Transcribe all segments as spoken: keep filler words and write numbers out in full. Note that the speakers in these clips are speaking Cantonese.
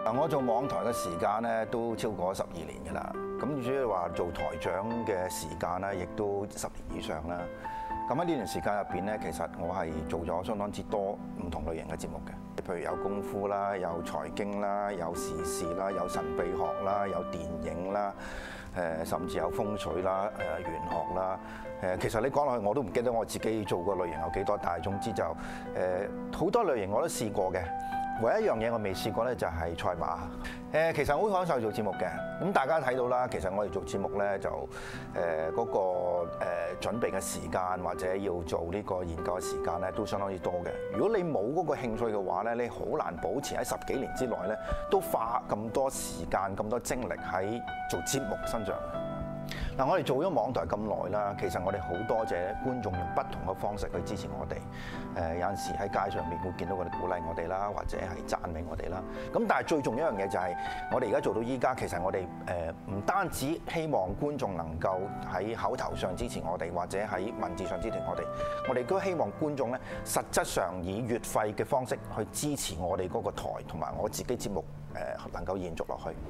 嗱，我做網台嘅時間咧都超過十二年㗎啦。咁主要話做台長嘅時間咧，亦都十年以上啦。咁喺呢段時間入邊咧，其實我係做咗相當之多唔同類型嘅節目嘅，譬如有功夫啦，有財經啦，有時事啦，有神秘學啦，有電影啦，誒甚至有風水啦、誒玄學啦。誒其實你講落去我都唔記得我自己做過類型有幾多，但係總之就誒好多類型我都試過嘅。唯一一樣嘢我未試過咧，就係賽馬。誒，其實我好享受做節目嘅。咁大家睇到啦，其實我哋做節目咧就誒嗰個誒準備嘅時間或者要做呢個研究嘅時間咧，都相當之多嘅。如果你冇嗰個興趣嘅話咧，你好難保持喺十幾年之內咧都花咁多時間、咁多精力喺做節目身上。嗱，我哋做咗網台咁耐啦，其實我哋好多謝觀眾用不同嘅方式去支持我哋。誒有陣時喺街上面會見到佢哋鼓勵我哋啦，或者係讚美我哋啦。咁但係最重要一樣嘢就係，我哋而家做到依家，其實我哋誒唔單止希望觀眾能夠喺口頭上支持我哋，或者喺文字上支持我哋，我哋都希望觀眾咧實質上以月費嘅方式去支持我哋嗰個台同埋我自己節目誒能夠延續落去。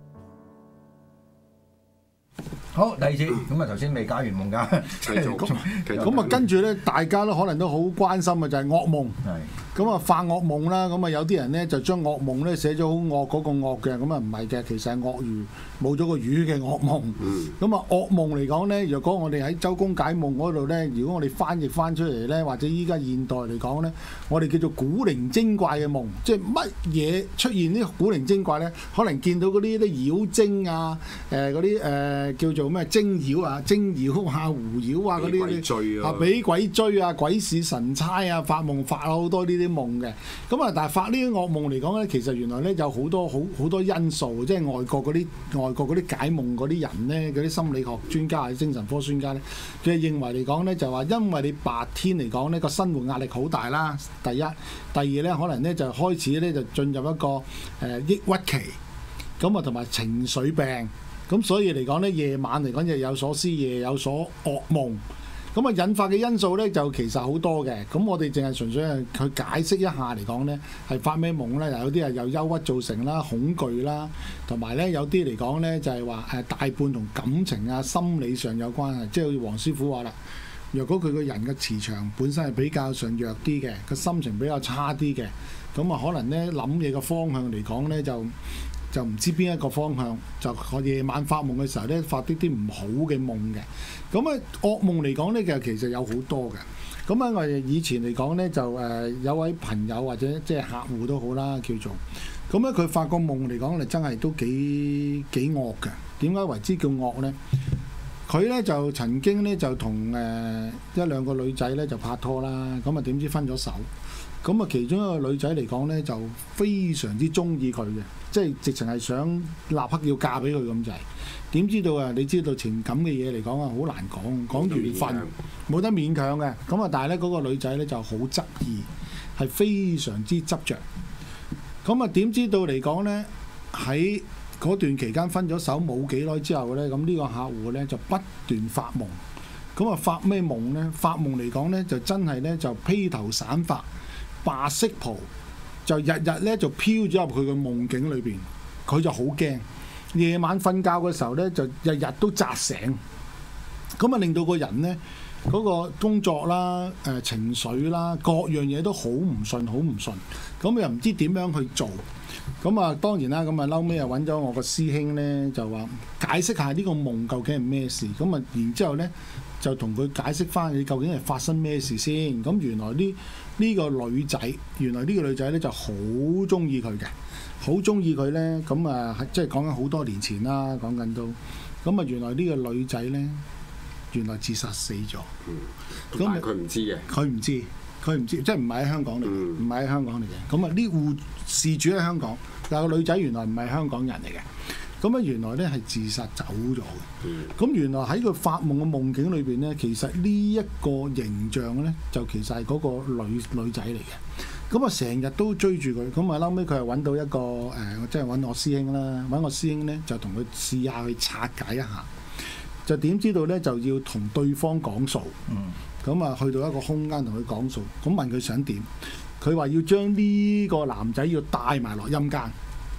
好，第二次咁啊，頭先未解完夢㗎， 繼續咁啊，跟住咧，大家都可能都好關心嘅就係噩夢。 係咁啊，發噩夢啦，咁啊有啲人咧就將噩夢咧寫咗好惡嗰個惡嘅，咁啊唔係嘅，其實係鱷魚冇咗個魚嘅噩夢。咁啊噩夢嚟講咧，若果我哋喺周公解夢嗰度咧，如果我哋翻譯翻出嚟咧，或者依家現代嚟講咧，我哋叫做古靈精怪嘅夢，即係乜嘢出現啲古靈精怪咧？可能見到嗰啲啲妖精啊，誒嗰啲誒叫做咩精妖啊、精妖啊、狐妖啊嗰啲啊，俾鬼追啊、鬼使神差啊、發夢發好多呢啲夢嘅。咁啊，但係發呢啲噩夢嚟講咧，其實原來咧有好多好好多因素，即係外國嗰啲外國嗰啲解夢嗰啲人咧，嗰啲心理學專家啊、精神科專家咧，佢認為嚟講咧就話，因為你白天嚟講呢個生活壓力好大啦，第一，第二咧可能咧就開始咧就進入一個誒、呃、抑鬱期，咁啊同埋情緒病。咁所以嚟講咧，夜晚嚟講就有所思，夜有所噩夢。咁啊，引發嘅因素咧就其實好多嘅。咁我哋淨係純粹係去解釋一下嚟講咧，係發咩夢咧？有啲係由憂鬱造成啦、恐懼啦，同埋咧有啲嚟講咧就係話誒大半同感情啊、心理上有關係。即係好似黃師傅話啦，若果佢個人嘅磁場本身係比較上弱啲嘅，個心情比較差啲嘅，咁啊可能咧諗嘢嘅方向嚟講咧就。就唔知邊一個方向，就我夜晚發夢嘅時候咧，發啲啲唔好嘅夢嘅。咁啊，噩夢嚟講咧，就其實有好多嘅。咁啊，我哋以前嚟講咧，就誒、呃、有位朋友或者即係客戶都好啦，叫做咁咧，佢發個夢嚟講，你真係都幾幾惡嘅。點解為之叫惡咧？佢咧就曾經咧就同誒、呃、一兩個女仔咧就拍拖啦，咁啊點知分咗手。咁啊，其中一個女仔嚟講咧，就非常之中意佢嘅，即係直情係想立刻要嫁俾佢咁滯。點知道啊？你知道情感嘅嘢嚟講啊，好難講，講緣分冇得勉強嘅。咁啊，但係咧嗰個女仔咧就好執意，係非常之執着。咁啊，點知道嚟講咧，喺嗰段期間分咗手冇幾耐之後咧，咁呢個客戶咧就不斷發夢。咁啊，發咩夢咧？發夢嚟講咧，就真係咧就披頭散髮。白色袍就日日咧就飄咗入佢嘅夢境裏邊，佢就好驚。夜晚瞓覺嘅時候咧，就日日都扎醒，咁啊令到個人咧嗰、嗰個工作啦、誒、呃、情緒啦，各樣嘢都好唔順，好唔順。咁又唔知點樣去做。咁啊當然啦，咁啊嬲尾又揾咗我個師兄咧，就話解釋下呢個夢究竟係咩事。咁啊然之後咧就同佢解釋翻你究竟係發生咩事先。咁原來呢？呢個女仔，原來呢個女仔咧就好中意佢嘅，好中意佢咧。咁啊，即係講緊好多年前啦，講緊都。咁啊，原來呢個女仔咧，原來自殺死咗。 嗯。咁但係佢唔知嘅。佢唔知，佢唔知，即係唔係喺香港嚟嘅，唔係喺香港嚟嘅。咁啊，呢戶事主喺香港，但係個女仔原來唔係香港人嚟嘅。咁啊，原來咧係自殺走咗嘅。咁、嗯、原來喺佢發夢嘅夢境裏邊咧，其實呢一個形象咧，就其實係嗰個女女仔嚟嘅。咁啊，成日都追住佢。咁啊，後尾佢係揾到一個誒、呃，即係揾我師兄啦，揾我師兄咧就同佢試下去拆解一下。就點知道咧，就要同對方講數。咁啊、嗯，去到一個空間同佢講數，咁問佢想點？佢話要將呢個男仔要帶埋落陰間。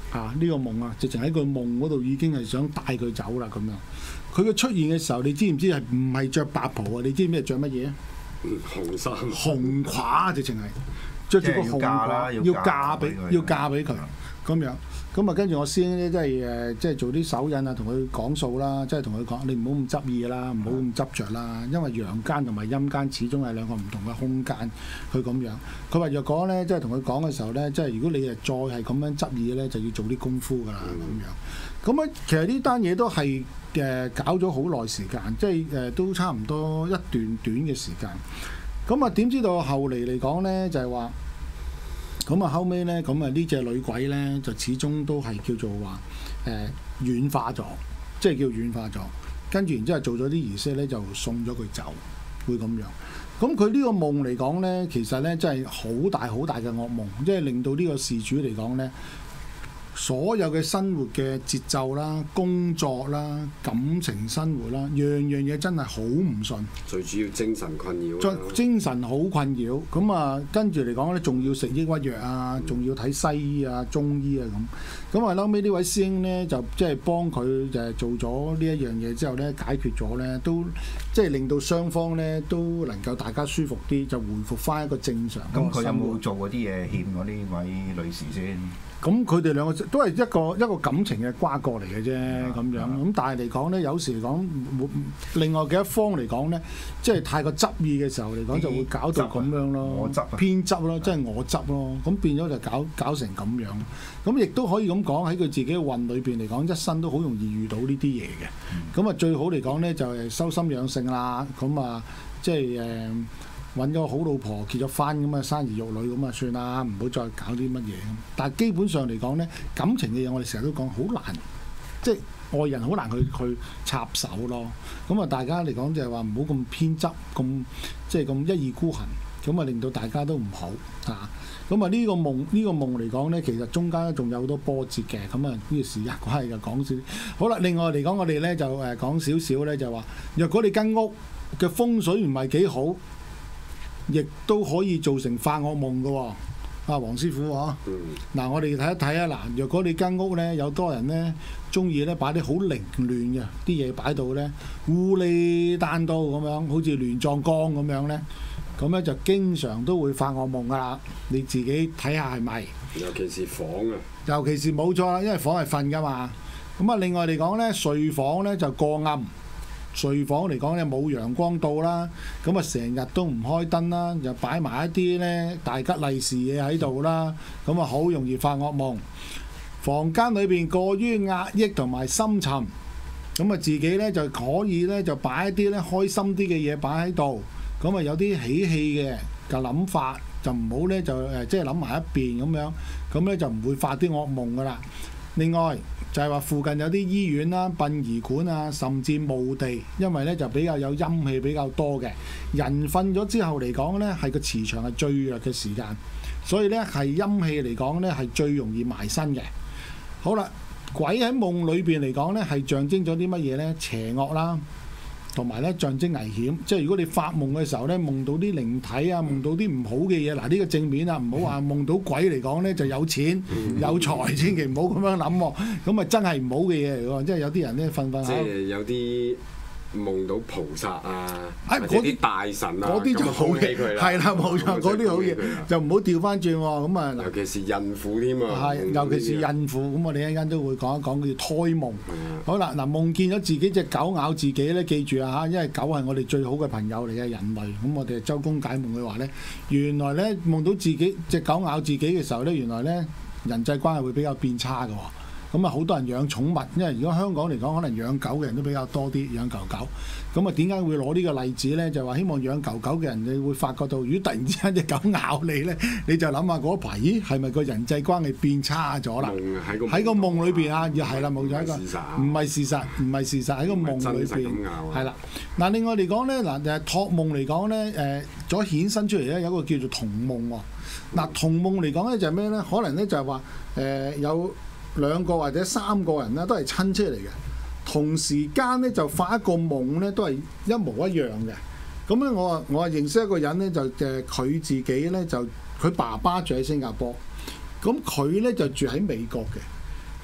啊！呢、這個夢啊，直情喺個夢嗰度已經係想帶佢走啦咁樣。佢嘅出現嘅時候，你知唔知係唔係着白袍啊？你知唔知係着乜嘢啊？ 紅衫。 紅褂直情係着住個紅褂，要嫁俾要嫁俾佢咁樣。咁啊，跟住我師兄咧，即係誒，即係做啲手印啊，同佢講數啦，即係同佢講，你唔好咁執意啦，唔好咁執着啦，因為陽間同埋陰間始終係兩個唔同嘅空間，佢咁樣。佢話若果咧，即係同佢講嘅時候咧，即係如果你誒再係咁樣執意咧，就要做啲功夫㗎啦咁樣。咁啊，其實呢單嘢都係誒搞咗好耐時間，即係誒都差唔多一段短嘅時間。咁啊，點知道後嚟嚟講咧，就係話。咁啊，後尾咧，咁啊呢隻女鬼咧，就始終都係叫做話誒軟化咗，即係叫軟化咗。跟住然之後做咗啲儀式咧，就送咗佢走，會咁樣。咁佢呢個夢嚟講咧，其實咧真係好大好大嘅噩夢，即係令到呢個事主嚟講咧，所有嘅生活嘅節奏啦、工作啦、感情生活啦，樣樣嘢真係好唔順。 最主要精神困擾。 再精神好困擾，咁啊跟住嚟講咧，仲要食抑鬱藥啊，仲要睇西醫啊、中醫啊咁。咁啊，後尾呢位師兄咧就即係幫佢就係做咗呢一樣嘢之後咧，解決咗咧，都即係令到雙方咧都能夠大家舒服啲，就回復翻一個正常。 咁佢有冇做嗰啲嘢欠嗰呢位女士先？ 咁佢哋兩個都係一個一個感情嘅瓜葛嚟嘅啫，咁樣咁但係嚟講咧，有時嚟講，另外嘅一方嚟講咧，即係太過執意嘅時候嚟講，就會搞到咁樣咯， 我執偏執咯，即係我執咯，咁變咗就搞搞成咁樣。咁亦都可以咁講喺佢自己嘅運裏邊嚟講，一生都好容易遇到呢啲嘢嘅。咁啊、嗯，最好嚟講咧就係修心養性啦。咁啊，即係誒。揾咗個好老婆結咗婚咁啊，生兒育女咁啊算啦，唔好再搞啲乜嘢。但係基本上嚟講咧，感情嘅嘢我哋成日都講好難，即係外人好難去去插手咯。咁啊，大家嚟講就係話唔好咁偏執，咁即係咁一意孤行，咁啊令到大家都唔好嚇。咁啊呢個夢呢、呢個夢嚟講咧，其實中間仲有好多波折嘅。咁啊呢個時間關係就講少。好啦，另外嚟講我哋咧就誒講少少咧，就話若果你間屋嘅風水唔係幾好，亦都可以造成發惡夢嘅喎，啊黃師傅嗬。嗱、嗯，我哋睇一睇啊。嗱，若果你間屋咧有多人咧，中意咧擺啲好凌亂嘅啲嘢擺到咧，烏哩單刀咁樣，好似亂葬崗咁樣咧，咁咧就經常都會發惡夢噶啦。你自己睇下係咪？ 尤其是房啊。尤其是冇錯啦，因為房係瞓噶嘛。咁啊，另外嚟講咧，睡房咧就過暗。睡房嚟講咧冇陽光到啦，咁啊成日都唔開燈啦，又擺埋一啲咧大吉利是嘢喺度啦，咁啊好容易發惡夢。房間裏邊過於壓抑同埋深沉，咁啊自己咧就可以咧就擺一啲咧開心啲嘅嘢擺喺度，咁啊有啲喜氣嘅嘅諗法，就唔好咧就誒即係諗埋一邊咁樣，咁咧就唔會發啲惡夢噶啦。另外就係話附近有啲醫院啦、殯儀館啊，甚至墓地，因為咧就比較有陰氣比較多嘅人瞓咗之後嚟講咧，係個磁場係最弱嘅時間，所以咧係陰氣嚟講咧係最容易埋身嘅。好啦，鬼喺夢裏邊嚟講咧係象徵咗啲乜嘢咧？邪惡啦，同埋咧象徵危險。即係如果你發夢嘅時候咧，夢到啲靈體啊，夢到啲唔好嘅嘢，嗱呢個正面啊，唔好話夢到鬼嚟講咧就有錢有財，千祈唔好咁樣諗喎。咁啊真係唔好嘅嘢嚟喎，即係有啲人咧瞓瞓下， 即係有啲夢到菩薩啊， 哎、 或者啲大神啊， 嗰啲就好嘅，係啦冇錯，嗰啲好嘢，就唔好調翻轉喎。咁啊， 尤其是孕婦添啊， 係尤其是孕婦，咁我哋一陣間都會講一講叫胎夢。嗯、好啦，嗱夢見咗自己隻狗咬自己咧，記住啊嚇，因為狗係我哋最好嘅朋友嚟嘅人類。咁我哋周公解夢嘅話咧，原來咧夢到自己隻狗咬自己嘅時候咧，原來咧人際關係會比較變差嘅喎。咁啊，好多人養寵物，因為如果香港嚟講，可能養狗嘅人都比較多啲，養狗狗。咁啊，點解會攞呢個例子咧？就話希望養狗狗嘅人，你會發覺到，如果突然之間隻狗咬你咧，你就諗下嗰排，咦，係咪個人際關係變差咗啦？喺個夢裏邊啊，又係啦，冇咗一個，唔係事實，唔係事實喺個夢裏邊，係啦。嗱，另外嚟講咧，嗱誒託夢嚟講咧，誒咗衍生出嚟咧，有一個叫做同夢喎。嗱，同夢嚟講咧就係咩咧？可能咧就係話誒有兩個或者三個人咧都係親戚嚟嘅，同時間咧就發一個夢咧都係一模一樣嘅。咁咧我啊我啊認識一個人咧就誒佢自己咧就佢爸爸住喺新加坡，咁佢咧就住喺美國嘅。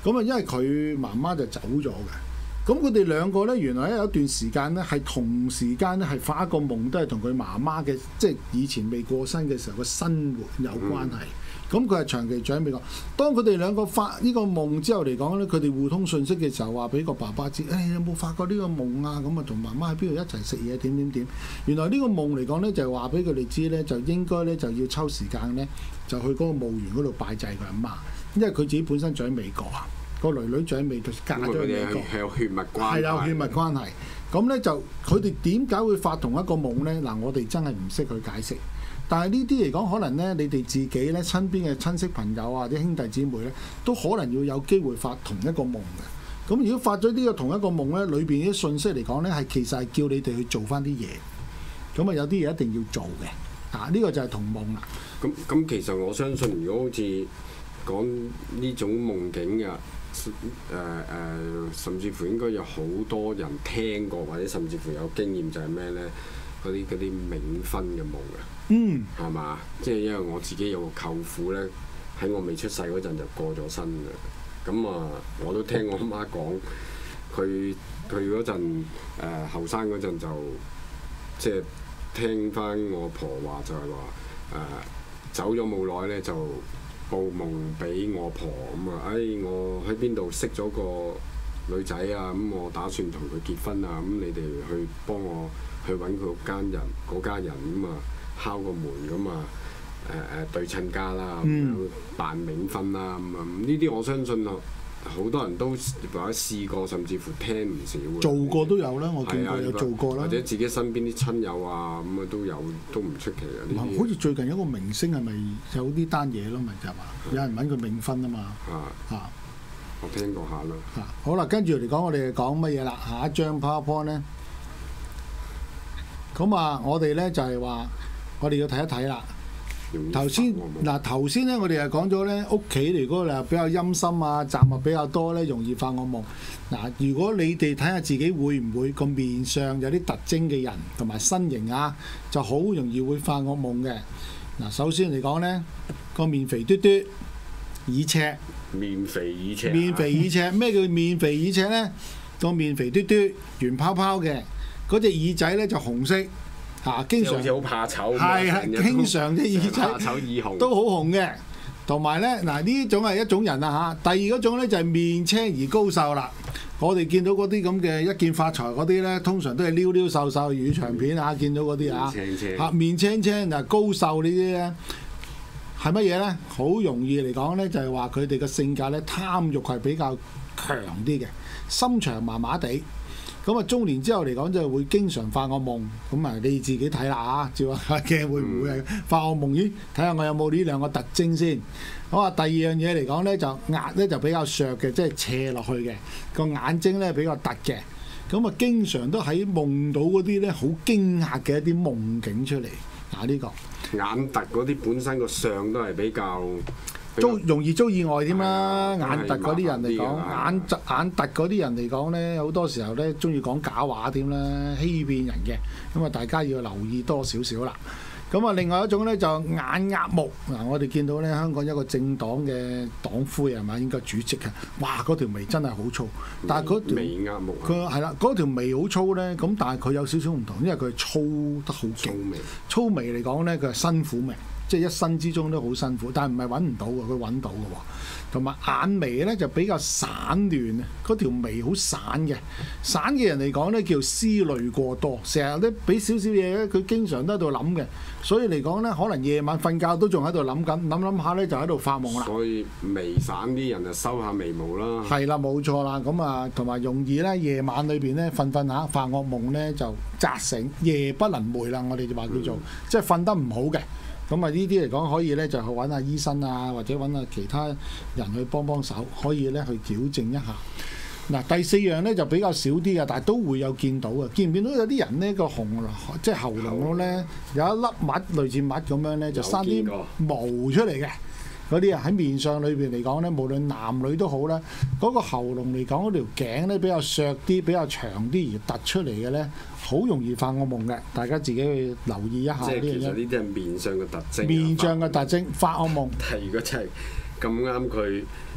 咁啊，因為佢媽媽就走咗嘅。咁佢哋兩個咧，原來咧有一段時間咧係同時間咧係發一個夢，都係同佢媽媽嘅即係以前未過身嘅時候嘅生活有關係。咁佢係長期住喺美國。當佢哋兩個發呢個夢之後嚟講咧，佢哋互通訊息嘅時候話俾個爸爸知，誒、哎、有冇發過呢個夢啊？咁啊同媽媽喺邊度一齊食嘢點點點。原來呢個夢嚟講咧，就係話俾佢哋知咧，就應該咧就要抽時間咧，就去嗰個墓園嗰度拜祭佢阿媽，因為佢自己本身住喺美國啊，個囡囡住喺美國嫁咗去美國， 係有血脈關係， 係有血脈關係。咁咧就佢哋點解會發同一個夢咧？嗱，我哋真係唔識去解釋。但係呢啲嚟講，可能咧你哋自己咧身邊嘅親戚朋友啊，或者兄弟姊妹咧，都可能要有機會發同一個夢嘅。咁如果發咗呢個同一個夢咧，裏邊啲信息嚟講咧，係其實係叫你哋去做翻啲嘢。咁啊，有啲嘢一定要做嘅。啊，呢個就係同夢啦。 咁咁其實我相信，如果好似講呢種夢境嘅，誒、呃、誒、呃，甚至乎應該有好多人聽過，或者甚至乎有經驗，就係咩咧？嗰啲嗰啲冥婚嘅夢啊， 嗯， 係嘛？即係因為我自己有個舅父咧，喺我未出世嗰陣就過咗身嘅。咁啊，我都聽我媽講，佢佢嗰陣誒後生嗰陣就即係聽翻我婆話，就係話誒走咗冇耐咧就報夢俾我婆咁啊！誒、哎、我喺邊度識咗個女仔啊？咁我打算同佢結婚啊！咁你哋去幫我去揾佢嗰間人嗰家人咁啊，敲個門咁啊，誒誒對親家啦，咁樣辦冥婚啦咁啊，呢啲我相信好多人都或者試過，甚至乎聽唔少嘅。做過都有啦，我見過有做過啦。 或者自己身邊啲親友啊，咁啊都有，都唔出奇嘅。呢啲好似最近有一個明星係咪有呢單嘢咯？咪就係嘛，有人揾佢冥婚啊嘛。啊啊！ 我聽過下啦。 啊，好啦，跟住嚟講，我哋講乜嘢啦？下一張 PowerPoint 咧。咁啊，我哋咧就係話，我哋要睇一睇啦。頭先嗱，頭先咧我哋又講咗咧，屋企嚟嗰個比較陰森啊，雜物比較多咧，容易發惡夢。嗱，如果你哋睇下自己會唔會個面上有啲特徵嘅人同埋身形啊，就好容易會發惡夢嘅。嗱，首先嚟講咧，個面肥嘟嘟，耳赤。 面肥耳赤。 面肥耳赤，咩叫面肥耳赤咧？個面肥嘟嘟，圓泡泡嘅。嗰隻耳仔咧就紅色，嚇、啊，經常好似好怕醜， 係係經常啲耳仔怕醜耳紅都好紅嘅。同埋咧，嗱呢種係一種人啊嚇。第二嗰種咧就係、是、面青而高瘦啦。我哋見到嗰啲咁嘅一見發財嗰啲咧，通常都係溜溜瘦瘦粵語長片啊，見到嗰啲啊嚇面青青嗱高瘦呢啲咧係乜嘢咧？好容易嚟講咧，就係話佢哋嘅性格咧貪欲係比較強啲嘅，心腸麻麻地。咁啊，中年之後嚟講就會經常發惡夢，咁啊你自己睇啦嚇，照下鏡會唔會係發惡夢？咦，睇下我有冇呢兩個特徵先。好啊，第二樣嘢嚟講咧，就額咧就比較削嘅，即係斜落去嘅，個眼睛咧比較凸嘅，咁啊經常都喺夢到嗰啲咧好驚嚇嘅一啲夢境出嚟。嗱呢個眼凸嗰啲本身個相都係比較。 遭容易遭意外添啦，眼突嗰啲人嚟講，眼突眼突嗰啲人嚟講咧，好多時候咧中意講假話添啦，欺騙人嘅，咁啊大家要留意多少少啦。咁啊另外一種咧就眼壓目，嗱我哋見到咧香港一個政黨嘅黨魁係咪應該主席啊？哇嗰條眉真係好粗，但係嗰條眉壓目， 佢係啦嗰條眉好粗咧，咁但係佢有少少唔同，因為佢係粗得好勁，粗眉嚟講咧佢係辛苦眉。即係一生之中都好辛苦，但係唔係揾唔到嘅，佢揾到嘅喎。同埋眼眉咧就比較散亂啊，嗰條眉好散嘅。散嘅人嚟講咧叫思慮過多，成日咧俾少少嘢咧，佢經常都喺度諗嘅。所以嚟講咧，可能夜晚瞓覺都仲喺度諗緊，諗諗下咧就喺度發夢啦。 所以眉散啲人就收下眉毛啦。係啦，冇錯啦。咁啊，同埋容易咧夜晚裏邊咧瞓瞓下發惡夢咧就扎醒，夜不能寐啦。我哋就話叫做、嗯、即係瞓得唔好嘅。咁啊呢啲嚟講可以咧就去揾下醫生啊，或者揾下其他人去幫幫手，可以咧去矯正一下。嗱第四樣咧就比較少啲嘅，但係都會有見到嘅。見唔見到有啲人呢個紅即係喉嚨嗰咧有一粒癦類似癦咁樣咧，就生啲毛出嚟嘅。嗰啲啊喺面上裏邊嚟講咧，無論男女都好啦，嗰、嗰個喉嚨嚟講嗰條頸咧比較削啲、比較長啲而突出嚟嘅咧，好容易發惡夢嘅。大家自己去留意一下呢樣嘢。 即係其實呢啲係面上嘅特徵。 面上嘅特徵發惡夢。 但係如果真係咁啱佢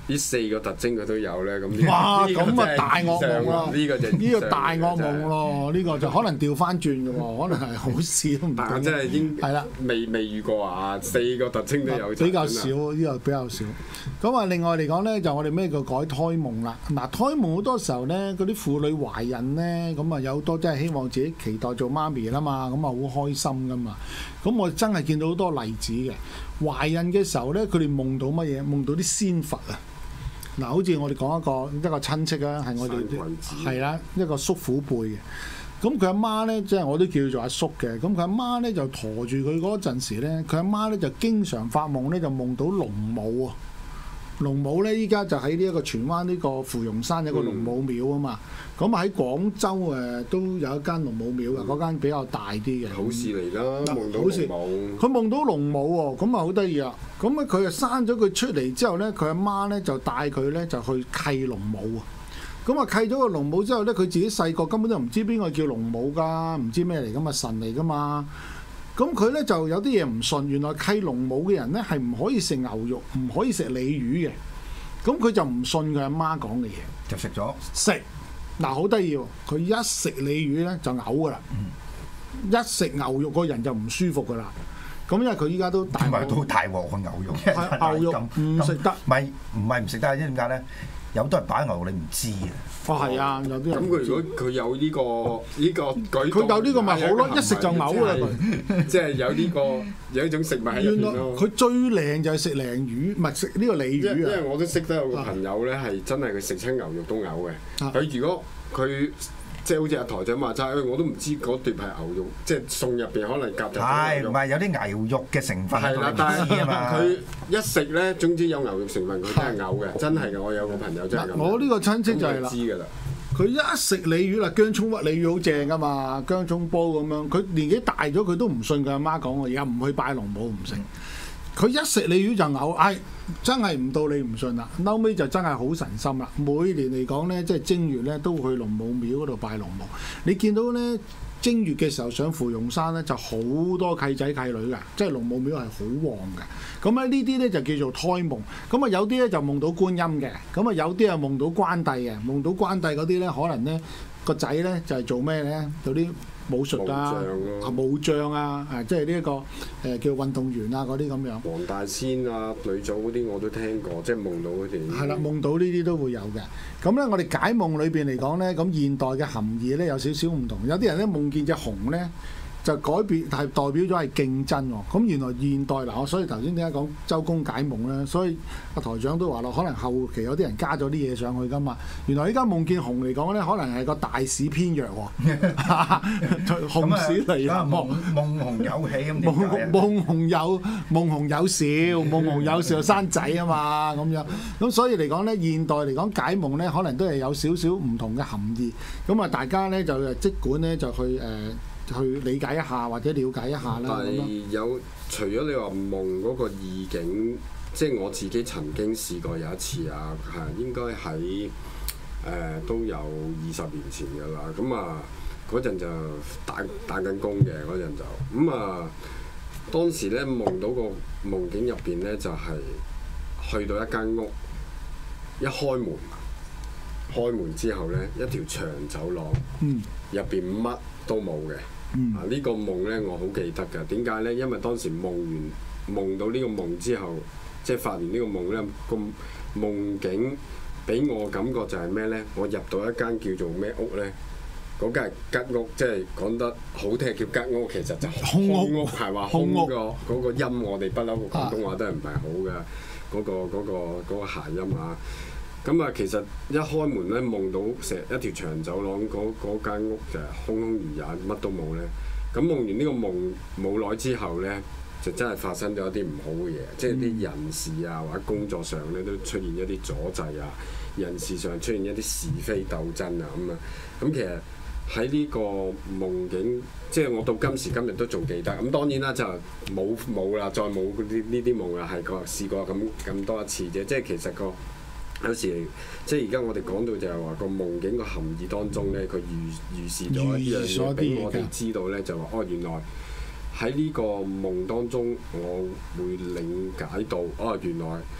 呢四個特徵佢都有咧，咁呢哇！ 呢個咁啊真係大噩夢咯， 呢個就呢個大噩夢真係。 咯，呢個就可能調翻轉嘅喎，可能係好事都唔但係定。 真係已經係啦。 未未遇過啊！四個特徵都有， 比較少， 真係呢個比較少。咁啊，另外嚟講咧，就我哋咩叫改胎夢啦？嗱，胎夢好多時候咧，嗰啲婦女懷孕咧，咁啊有好多真係希望自己期待做媽咪啦嘛，咁啊好開心噶嘛。咁我真係見到好多例子嘅，懷孕嘅時候咧，佢哋夢到乜嘢？夢到啲仙佛啊！嗱，好似我哋講一個一個親戚啊，係我哋生棍子係啦，一個叔父輩嘅。咁佢阿媽咧，即係我都叫佢做阿叔嘅。咁佢阿媽咧就陀住佢嗰陣時咧，佢阿媽咧就經常發夢咧，就夢到龍母啊！龍母咧，依家就喺呢一個荃灣呢個芙蓉山有個龍母廟啊嘛。咁喺、嗯、廣州誒都有一間龍母廟嘅，嗰、嗯、間比較大啲嘅。 好事嚟啦，夢到好事龍母。 佢夢到龍母喎，咁啊好得意啊！咁啊佢啊生咗佢出嚟之後咧，佢阿媽咧就帶佢咧就去契龍母啊。咁啊契咗個龍母之後咧，佢自己細個根本都唔知邊個叫龍母㗎，唔知咩嚟㗎嘛，神嚟㗎嘛。咁佢咧就有啲嘢唔信，原來契龍母嘅人咧係唔可以食牛肉，唔可以食鯉魚嘅。咁佢就唔信佢阿媽講嘅嘢， 就食咗食。嗱好得意喎，佢一食鯉魚咧就嘔㗎啦，嗯、一食牛肉個人就唔舒服㗎啦。咁因為佢依家都大鑊，都大鑊個牛肉， 牛肉唔食得， 唔係唔係唔食得，因為點解咧？有好多人擺牛肉你唔知嘅。 哦，係啊，有啲人。 咁佢如果佢有呢個呢個舉， 佢有呢個咪好咯，一食就嘔啦佢。即係有呢個有一種食物喺入邊咯。 佢最靚就係食鯪魚，唔係食呢個鯉魚啊。 因為我都識得有個朋友咧，係真係佢食親牛肉都嘔嘅。佢如果佢即係好似阿台長話齋，我都唔知嗰碟係牛肉，即係餸入邊可能夾雜。 係唔係有啲牛肉嘅成分？ 係啦，但係嘛。 佢一食咧，總之有牛肉成分，佢真係嘔嘅，真係嘅。我有個朋友真係咁。 我呢個親戚就係啦。 知㗎啦。 佢一食鯉魚啦，薑葱屈鯉魚好正㗎嘛，薑葱煲咁樣。佢年紀大咗，佢都唔信佢阿媽講嘅，而家唔去拜龍母唔食。佢一食鯉魚就嘔，唉、哎，真係唔到你唔信啦。後尾就真係好神心啦。每年嚟講咧，即係正月咧，都會去龍母廟嗰度拜龍母。你見到咧正月嘅時候上芙蓉山咧，就好多契仔契女㗎，即係龍母廟係好旺嘅。咁咧呢啲咧就叫做胎夢。咁啊有啲咧就夢到觀音嘅，咁啊有啲啊夢到關帝嘅。夢到關帝嗰啲咧，可能咧個仔咧就係做咩咧？有啲武術啊，啊武將啊，啊即係呢一個誒、呃、叫運動員啊嗰啲咁樣。 黃大仙啊、女祖嗰啲我都聽過，即係夢到佢哋。 係啦，夢到呢啲都會有嘅。咁咧，我哋解夢裏邊嚟講咧，咁現代嘅含義咧有少少唔同。有啲人咧夢見隻熊咧，就改變係代表咗係競爭喎。咁原來現代嗱，我所以頭先點解講周公解夢咧？所以阿台長都話咯，可能後期有啲人加咗啲嘢上去噶嘛。原來依家夢見熊嚟講咧，可能係個大市偏弱喎，熊市嚟啊！ 夢夢熊有喜咁點解啊？ 夢熊有夢熊有兆，夢熊有兆生仔啊嘛咁樣。咁所以嚟講咧，現代嚟講解夢咧，可能都係有少少唔同嘅含義。咁啊，大家咧就誒即管咧就去誒。呃去理解一下或者了解一下啦。 但係有除咗你話夢嗰個意境，即係我自己曾經試過有一次啊，係應該喺誒、呃、都有二十年前㗎啦。咁啊嗰陣就打打緊工嘅嗰陣就咁啊，當時咧夢到個夢境入邊咧就係、是、去到一間屋，一開門，開門之後咧一條長走廊，入邊乜都冇嘅。 嗯、 啊！呢、這個夢咧，我好記得㗎。點解咧？因為當時夢完夢到呢個夢之後，即係發完呢個夢咧，個夢境俾我感覺就係咩咧？我入到一間叫做咩屋咧？嗰間係吉屋，即係講得好聽叫吉屋，其實就空屋，係話空個嗰個音，我哋不嬲個廣東話都係唔係好嘅嗰、那個嗰、那個嗰、那個諧音啊！咁啊，其實一開門咧，夢到成一條長走廊，嗰嗰間屋就係空空如也，乜都冇咧。咁夢完呢個夢冇耐之後咧，就真係發生咗一啲唔好嘅嘢，即係啲人事啊或者工作上咧都出現一啲阻滯啊，人事上出現一啲是非鬥爭啊咁啊。咁其實喺呢個夢境，即係我到今時今日都仲記得。咁當然啦，就冇冇啦，再冇呢呢啲夢啦，係個試過咁咁多一次啫。即係其實個。有時即係而家我哋講到就係話個夢境個含義當中咧，佢預預示咗一樣嘢俾我哋知道咧，就話哦原來喺呢個夢當中，我會理解到哦原來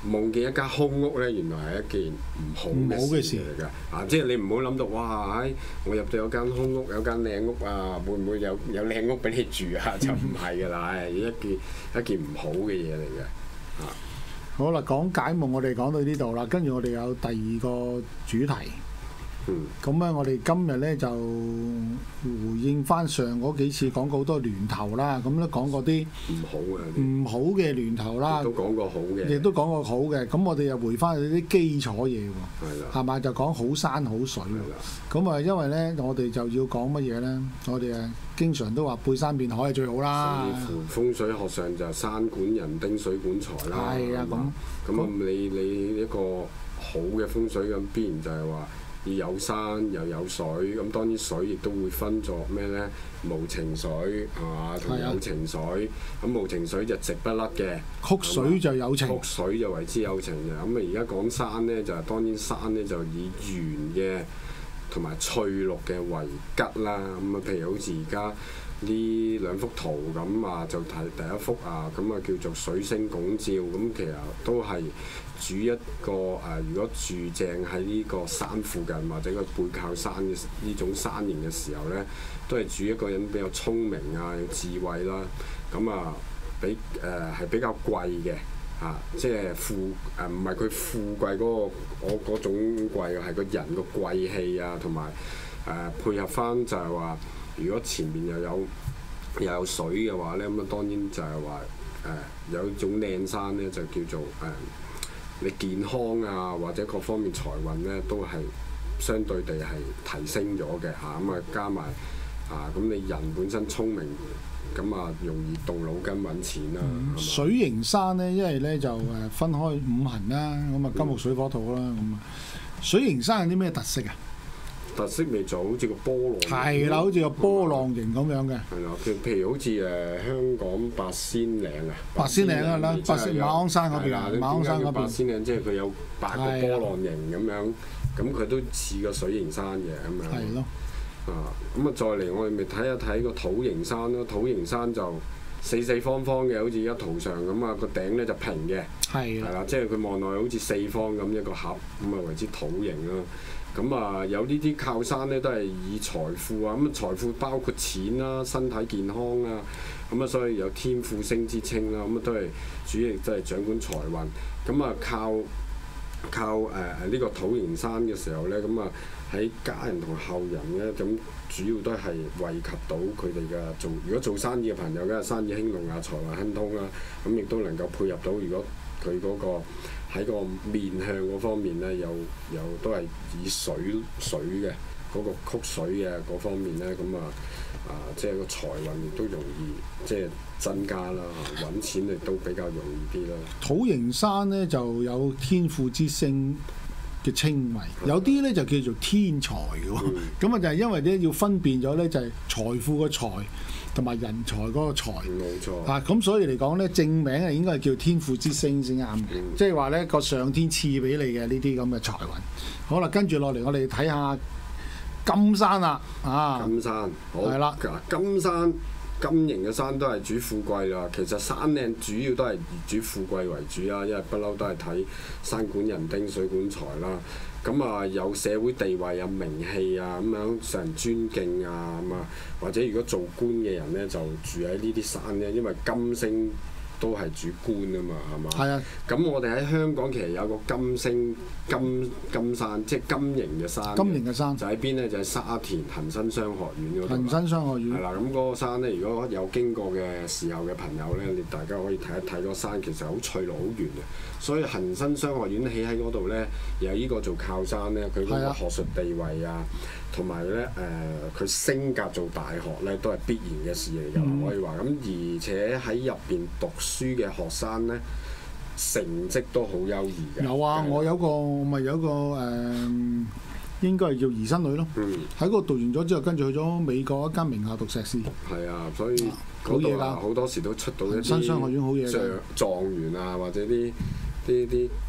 夢見一間空屋咧，原來係一件唔好嘅事嚟㗎。啊，即係你唔好諗到，哇！唉，我入到有間空屋，有間靚屋啊，會唔會有有靚屋俾你住啊？就唔係㗎啦，係一件一件唔好嘅嘢嚟嘅。啊， 好啦，講解夢我哋講到呢度啦，跟住我哋有第二個主題。 嗯， 咁咧，我哋今日咧就回應翻上嗰幾次講過好多巒頭啦，咁咧講過啲唔好嘅， 唔好嘅巒頭啦， 都講過好嘅， 亦都講過好嘅。咁我哋又回翻去啲基礎嘢喎， 係啦， 係咪就講好山好水喎？咁啊，因為咧，我哋就要講乜嘢咧？我哋啊，經常都話背山面海係最好啦。 甚至乎風水學上就山管人丁，水管財啦。 係啊，咁咁啊，你你一個好嘅風水咁，必然就係話。要有山又有水，咁當然水亦都會分作咩呢？無情水係嘛，同有情水。咁無情水就直不甩嘅， 曲水就有情， 曲水就為之有情嘅。咁啊，而家講山呢，就係當然山呢，就以圓嘅同埋翠綠嘅為吉啦。咁啊，譬如好似而家呢兩幅圖咁啊，就睇第一幅啊，咁啊叫做水星拱照。咁其實都係。主一個誒、呃，如果住正喺呢個山附近或者個背靠山嘅呢種山形嘅時候咧，都係主一個人比較聰明啊，有智慧啦。咁啊，比誒係、呃、比較貴嘅嚇、啊，即係富誒，唔係佢富貴嗰、那個我嗰種貴，係個人個貴氣啊，同埋誒配合翻就係話，如果前面又有又有水嘅話咧，咁啊當然就係話誒有一種靚山咧，就叫做誒。呃你健康啊，或者各方面財運咧，都係相對地係提升咗嘅嚇。咁啊，加埋啊，咁你人本身聰明，咁啊容易動腦筋揾錢啦。 嗯、水形山咧，因為咧就誒分開五行啦，咁啊金木水火土啦，咁啊、嗯、水形山有啲咩特色啊？ 特色咪就好似個波浪， 係啦，好似個波浪形咁樣嘅。係啦，譬譬如好似誒香港八仙嶺啊， 八仙嶺啊啦，八仙馬鞍山嗰邊啊，馬鞍山嗰邊。 八仙嶺即係佢有八個波浪形咁樣，咁佢都似個水形山嘅咁樣。係咯。啊，咁啊再嚟我哋咪睇一睇個土形山咯，土形山就四四方方嘅，好似而家圖上咁啊，個頂咧就平嘅。係。係啦，即係佢望落去好似四方咁一個盒，咁啊為之土形啦。咁啊，有呢啲靠山咧，都係以財富啊，咁啊財富包括錢啦、身體健康啊，咁啊所以有天賦星之稱啦，咁啊都係主要都係掌管財運。咁啊靠靠誒誒呢個土形山嘅時候咧，咁啊喺家人同後人咧，咁主要都係惠及到佢哋嘅做，如果做生意嘅朋友，梗係生意興隆啊，財運亨通啦，咁亦都能夠配合到，如果佢嗰個喺個面向嗰方面咧，有有都係以水水嘅嗰、嗰個曲水嘅嗰方面咧，咁啊啊，即係個財運亦都容易即係增加啦，揾錢亦都比較容易啲啦。 土形山咧就有天賦之星嘅稱謂，有啲咧就叫做天才嘅喎，咁啊、嗯、就係因為咧要分辨咗咧就係財富嘅財。同埋人才嗰個才， 冇錯啊！咁所以嚟講咧，正名係應該係叫天賦之星先啱嘅，嗯、即係話咧個上天賜俾你嘅呢啲咁嘅財運。好啦，跟住落嚟，我哋睇下金山啦，啊！ 金山，好係啦， 金山金型嘅山都係主富貴啦。其實山靚主要都係以主富貴為主啊，因為不嬲都係睇山管人丁，水管財啦。咁啊，有社會地位啊、名氣啊，咁樣受人尊敬啊，咁啊，或者如果做官嘅人咧，就住喺呢啲山咧，因為金星都係主官啊嘛，係嘛？係啊。咁我哋喺香港其實有個金星金金山，即係金型嘅山。金型嘅山就喺邊咧？就喺沙田恒生商學院嗰度。恒生商學院。係啦，咁嗰個山咧，如果有經過嘅時候嘅朋友咧，你大家可以睇一睇嗰個山，其實好翠綠、好圓嘅。所以恒生商學院起喺嗰度咧，有呢個做靠山咧，佢嗰個學術地位啊，同埋咧誒，佢升格做大學咧，都係必然嘅事嚟㗎，嗯、可以話。咁而且喺入邊讀書嘅學生咧，成績都好優異嘅。有啊，我有個咪有個誒、呃，應該係叫兒甥女咯。喺嗰度讀完咗之後，跟住去咗美國一間名校讀碩士。係啊，所以嗰度啊，好多時都出到一啲新商學院好嘢嘅狀元啊，或者啲啲啲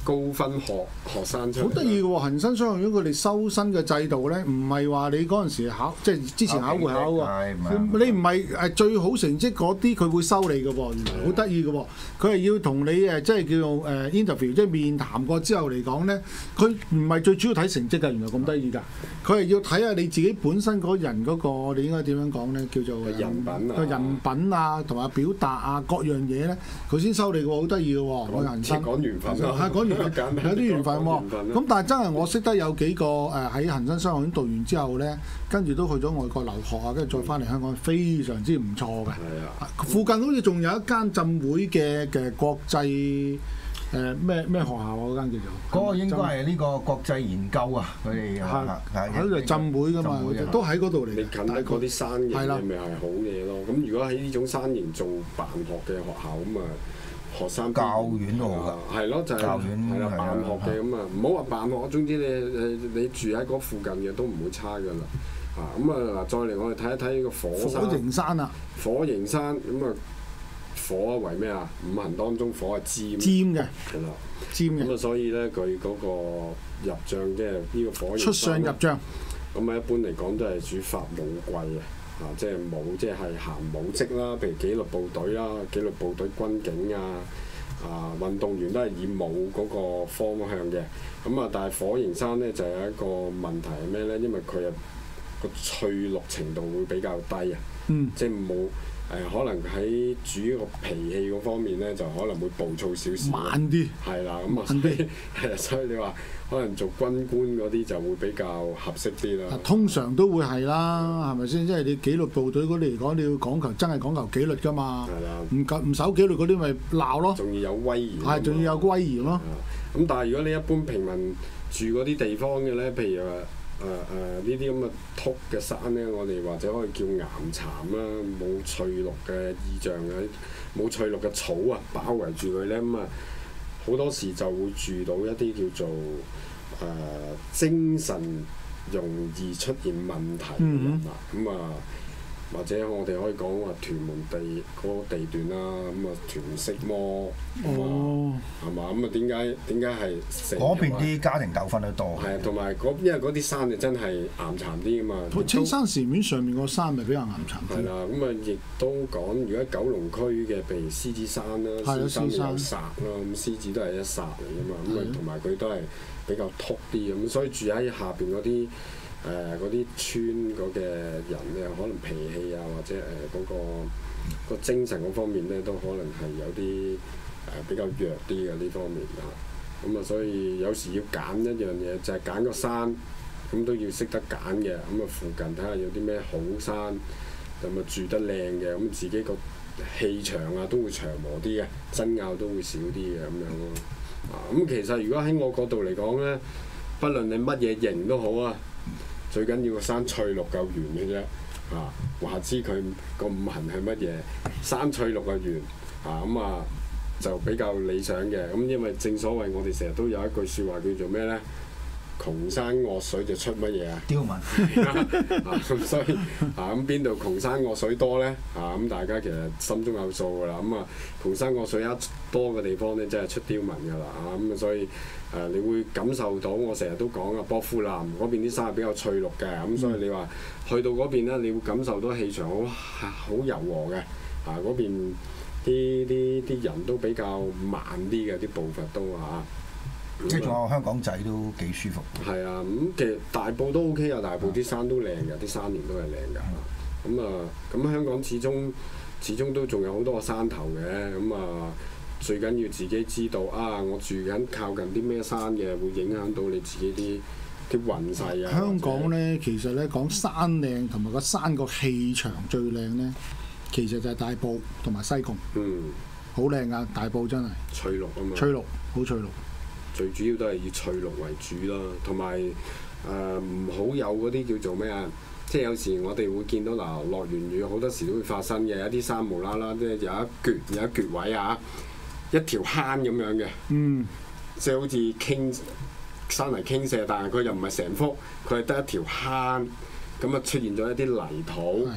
高分學學生出嚟。 好得意嘅喎，恒生商學院佢哋收生嘅制度咧，唔係話你嗰陣時考，即係之前考會考喎。你唔係誒最好成績嗰啲，佢會收你嘅喎，原來好得意嘅喎。佢係要同你誒即係叫做誒 interview，即係面談過之後嚟講咧，佢唔係最主要睇成績㗎，原來咁得意㗎。佢係要睇下你自己本身嗰人嗰個，我哋應該點樣講咧？叫做人品啊， 個人品啊，同埋表達啊，各樣嘢咧，佢先收你嘅喎，好得意嘅喎，我人生。 講緣分係講緣分，有啲緣分喎。咁但係真係我識得有幾個誒喺恒生商學院讀完之後咧，跟住都去咗外國留學啊，跟住再翻嚟香港，非常之唔錯嘅。係啊，附近好似仲有一間浸會嘅嘅國際誒咩咩學校啊，嗰間叫做。 嗰個應該係呢個國際研究啊，佢哋係喺度浸會㗎嘛，都喺嗰度嚟。 你近得嗰啲山形嘅咪係好嘢咯。咁如果喺呢種山形做辦學嘅學校咁啊，學生教院都好㗎， 係咯，就係教院係啦，辦學嘅咁啊，唔好話辦學，總之你誒你住喺嗰附近嘅都唔會差㗎啦。啊咁啊嗱，再嚟我哋睇一睇呢個火山。 火形山啊！ 火形山咁啊，火為咩啊？五行當中火係尖。 尖嘅。 係啦。 尖嘅。 咁啊，所以咧佢嗰個入將即係呢個火形山。 出相入將。 咁啊，一般嚟講都係主發武貴嘅。啊，即係武，即係行武職啦，譬如紀律部隊啦、紀律部隊軍警啊，啊運動員都係以武嗰個方向嘅。咁啊，但係火形山咧就有一個問題係咩咧？因為佢啊個翠綠程度會比較低啊， 嗯、 即係冇誒，可能喺主呢個脾氣嗰方面咧，就可能會暴躁少少。 慢啲。係啦，咁啊，所以係啊，所以你話可能做軍官嗰啲就會比較合適啲啦。 通常都會係啦，係咪先？即係你紀律部隊嗰啲嚟講，你要講求真係講求紀律㗎嘛。係啦。唔夠唔守紀律嗰啲咪鬧咯。 仲要有威嚴。係， 仲要有威嚴咯。 咁但係如果你一般平民住嗰啲地方嘅咧，譬如話，誒誒呢啲咁嘅禿嘅山咧，我哋或者可以叫岩巉啦，冇翠綠嘅意象嘅，冇翠綠嘅草啊，包圍住佢咧，咁啊好多時就會住到一啲叫做誒、呃、精神容易出現問題嘅人啦，咁啊、嗯。或者我哋可以講話屯門地嗰個地段啦，咁啊屯色魔，係嘛？咁啊點解點解係嗰邊啲家庭糾紛都多？ 係啊，同埋嗰因為嗰啲山就真係岩巉啲噶嘛。 青山寺面上面個山咪比較岩巉啲。係啦，咁啊亦都講，如果喺九龍區嘅，譬如獅子山啦，獅子山有煞啦，咁獅子都係一煞嚟噶嘛，咁啊同埋佢都係比較禿啲咁，所以住喺下邊嗰啲。誒嗰啲村嗰嘅人咧，可能脾氣啊，或者誒嗰、呃嗰個、嗰個精神嗰方面咧，都可能係有啲誒、呃、比較弱啲嘅呢方面啊。咁啊，所以有時要揀一樣嘢，就係揀個山，咁都要識得揀嘅。咁啊，附近睇下有啲咩好山，咁啊住得靚嘅，咁自己個氣場啊都會祥和啲嘅，爭拗都會少啲嘅咁樣咯。啊，咁其實如果喺我角度嚟講咧，不論你乜嘢型都好啊。最緊要個山翠綠夠圓嘅啫，啊話知佢個五行係乜嘢，山翠綠嘅圓，啊咁啊就比較理想嘅。咁因為正所謂我哋成日都有一句説話叫做咩咧？窮山惡水就出乜嘢啊？刁民啊！咁所以啊咁邊度窮山惡水多咧？啊咁大家其實心中有數㗎啦。咁啊窮山惡水一多嘅地方咧，真係出刁民㗎啦。啊咁啊所以。誒、呃，你會感受到我成日都講啊，薄扶林嗰邊啲山係比較翠綠嘅，咁、嗯、所以你話去到嗰邊咧，你會感受到氣場好好柔和嘅，啊嗰邊啲啲啲人都比較慢啲嘅，啲步伐都嚇。 即係仲有香港仔都幾舒服。 係啊，咁、嗯、其實大埔都 OK 啊，大埔啲山都靚嘅，啲山巒都係靚㗎。咁啊，咁香港始終始終都仲有好多個山頭嘅，咁啊。最緊要自己知道啊！我住緊靠近啲咩山嘅，會影響到你自己啲啲運勢啊。 香港咧，其實咧講山靚同埋個山個氣場最靚咧，其實就係大埔同埋西貢。嗯，好靚啊！大埔真係翠綠啊嘛。翠綠， 好翠綠。 最主要都係以翠綠為主啦，同埋誒唔好有嗰啲叫做咩啊？即係有時我哋會見到嗱，落完雨好多時都會發生嘅，有啲山無啦啦，即係有一撅有一撅位啊。一條坑咁樣嘅，嗯、即係好似傾山泥傾瀉，但係佢又唔係成幅，佢係得一條坑，咁啊出現咗一啲泥土，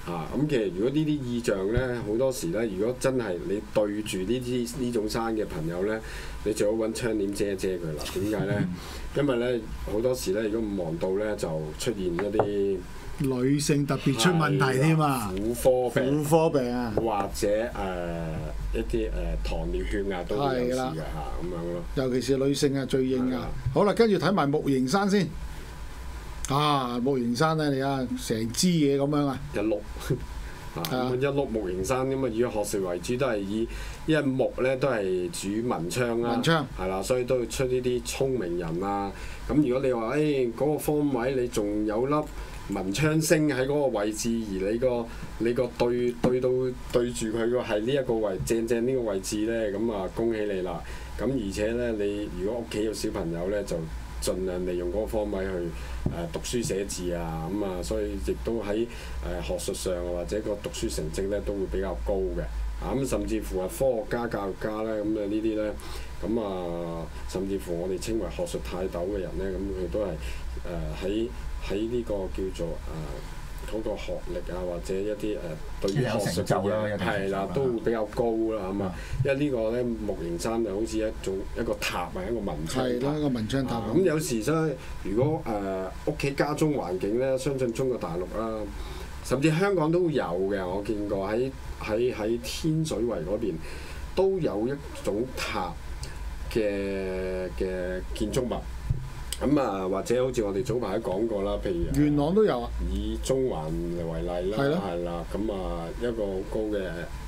嚇。咁其實如果呢啲意象咧，好多時咧，如果真係你對住呢啲呢種山嘅朋友咧，你最好揾窗簾遮一遮佢啦。點解咧？因為咧好多時咧，如果唔望到咧，就出現一啲女性特別出問題添啊， 婦科病、 婦科病啊， 或者誒、呃、一啲誒、呃、糖尿血壓都會有事嘅嚇，咁樣咯。 尤其是女性啊，最應啊的。 好啦，跟住睇埋木形山先。啊，木形山咧，你啊，成支嘢咁樣啊， 一碌啊，咁一碌木形山咁啊，以學術為主，都係以因為木咧都係主文昌啦， 文昌係啦，所以都會出呢啲聰明人啊。咁如果你話誒嗰個方位你仲有粒文昌星喺嗰個位置，而你個你個對對到對住佢個係呢一個位正正呢個位置咧，咁啊恭喜你啦！咁而且咧，你如果屋企有小朋友咧，就盡量利用嗰個方位去誒、呃、讀書寫字啊，咁、嗯、啊，所以亦都喺誒、呃、學術上或者個讀書成績咧都會比較高嘅。啊咁，甚至乎係科學家、教育家咧，咁啊呢啲咧，咁啊，甚至乎我哋稱為學術泰斗嘅人咧，咁佢都係誒喺喺呢個叫做誒嗰、呃、個學歷啊，或者一啲誒、呃、對於學術嘅嘢係啦，都會比較高啦，咁啊，因為呢個咧木形山就好似一種一個塔啊，一個文昌塔。 係啦，一個文昌塔。 咁、啊、有時真係，如果誒屋企家中環境咧，相信中國大陸啦，甚至香港都有嘅，我見過喺喺喺天水圍嗰邊都有一種塔嘅嘅建築物。咁啊，或者好似我哋早排都講過啦，譬如元朗都有啊， 以中環為例啦，係啦，咁啊一個好高嘅誒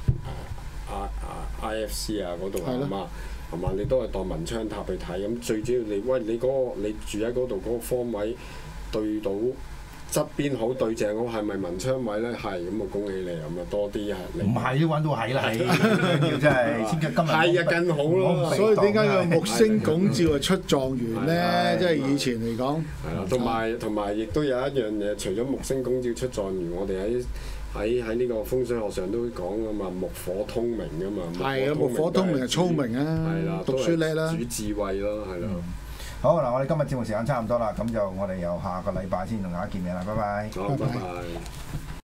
I I F C 啊嗰度啊嘛，係嘛，你都係當文昌塔去睇，咁最主要你喂你嗰個你住喺嗰度嗰個方位對到側邊好對正好，係咪文昌位咧？係，咁啊恭喜你，咁啊多啲啊！ 唔係都揾到係啦，係要真係先今日係啊，更好咯。 所以點解個木星拱照係出狀元咧？即係以前嚟講。 係啦，同埋同埋亦都有一樣嘢，除咗木星拱照出狀元，我哋喺喺喺呢個風水學上都講噶嘛，木火通明噶嘛。 係啊，木火通明係聰明啊， 係啦， 讀書叻啦， 主智慧咯，係咯。 好嗱，我哋今日節目時間差唔多啦，咁就我哋由下個禮拜先同大家見面啦，拜拜。 好，拜拜。